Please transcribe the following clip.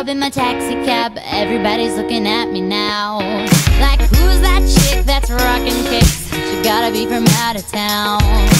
up in my taxi cab, everybody's looking at me now. Like, who's that chick that's rockin' kicks? She gotta be from out of town.